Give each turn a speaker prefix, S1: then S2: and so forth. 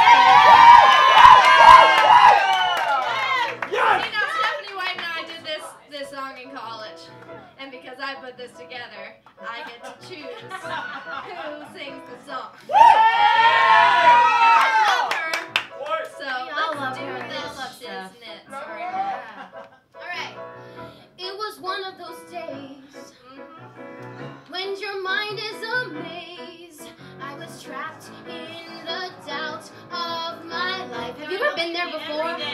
S1: Stephanie White and I did this song in college. And because I put this together, I get to choose who sings the song. I love her. So let's do this shiznit. Sorry. Alright. It was one of those days when your mind is a maze. I was trapped in the doubt of my life. Have you ever been there before?